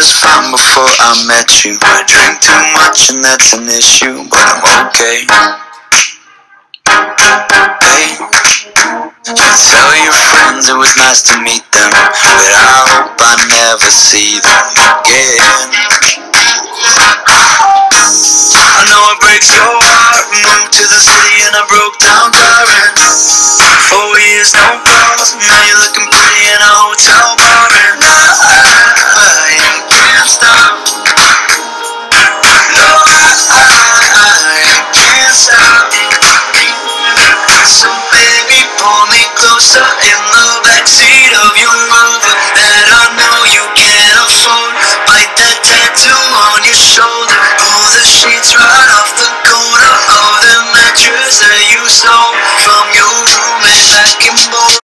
just fine before I met you. I drink too much and that's an issue, but I'm okay. Hey, tell your friends it was nice to meet them, but I hope I never see them again. I know it breaks your heart. Moved to the city and I broke down crying. 4 years, no calls. Now you're looking pretty in a hotel bar, and I can't stop. No, I can't stop. So baby, pull me closer in the backseat of your Rover that I know you can't afford. Bite that tattoo on your shoulder. Pull the sheets right off the corner of the mattress that you stole.